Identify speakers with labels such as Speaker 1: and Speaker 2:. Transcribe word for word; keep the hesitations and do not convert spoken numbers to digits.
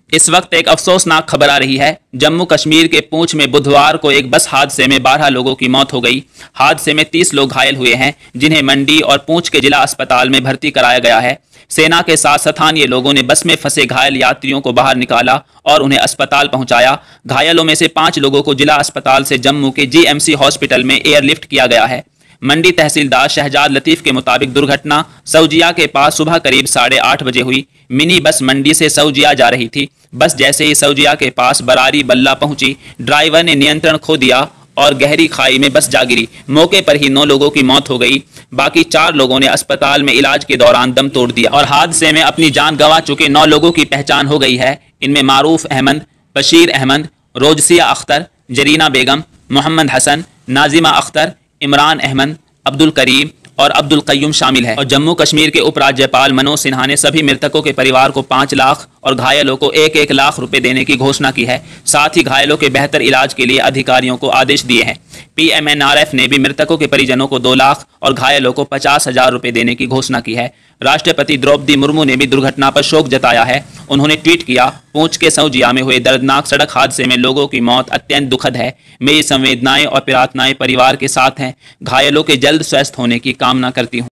Speaker 1: इस वक्त एक अफसोसनाक खबर आ रही है। जम्मू कश्मीर के पूंछ में बुधवार को एक बस हादसे में बारह लोगों की मौत हो गई। हादसे में तीस लोग घायल हुए हैं, जिन्हें मंडी और पूंछ के जिला अस्पताल में भर्ती कराया गया है। सेना के साथ स्थानीय लोगों ने बस में फंसे घायल यात्रियों को बाहर निकाला और उन्हें अस्पताल पहुंचाया। घायलों में से पांच लोगों को जिला अस्पताल से जम्मू के जीएमसी हॉस्पिटल में एयरलिफ्ट किया गया है। मंडी तहसीलदार शहजाद लतीफ के मुताबिक दुर्घटना सऊजिया के पास सुबह करीब साढ़े आठ बजे हुई। मिनी बस मंडी से सऊजिया जा रही थी। बस जैसे ही सऊजिया के पास बरारी बल्ला पहुंची, ड्राइवर ने नियंत्रण खो दिया और गहरी खाई में बस जा गिरी। मौके पर ही नौ लोगों की मौत हो गई। बाकी चार लोगों ने अस्पताल में इलाज के दौरान दम तोड़ दिया और हादसे में अपनी जान गंवा चुके नौ लोगों की पहचान हो गई है। इनमें मारूफ अहमद, बशीर अहमद, रोजसिया अख्तर, जरीना बेगम, मोहम्मद हसन, नाजिमा अख्तर, इमरान अहमद, अब्दुल करीम और अब्दुल कय्यूम शामिल है। और जम्मू कश्मीर के उपराज्यपाल मनोज सिन्हा ने सभी मृतकों के परिवार को पाँच लाख और घायलों को एक एक लाख रुपए देने की घोषणा की है। साथ ही घायलों के बेहतर इलाज के लिए अधिकारियों को आदेश दिए हैं। पीएमएनआरएफ ने भी मृतकों के परिजनों को दो लाख और घायलों को पचास हजार रुपए देने की घोषणा की है। राष्ट्रपति द्रौपदी मुर्मू ने भी दुर्घटना पर शोक जताया है। उन्होंने ट्वीट किया, पूंछ के सऊजिया में हुए दर्दनाक सड़क हादसे में लोगों की मौत अत्यंत दुखद है। मेरी संवेदनाएं और प्रार्थनाएं परिवार के साथ हैं। घायलों के जल्द स्वस्थ होने की कामना करती हूँ।